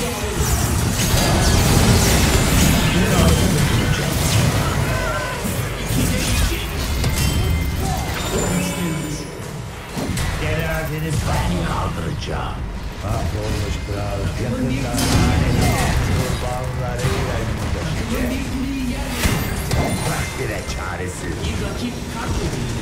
Cenazenin ben kaldıracağım. Mahvolmuş kral yakında kurbanlarıyla yüzleşecek. Toprak bile çaresiz. Bir rakip katledildi.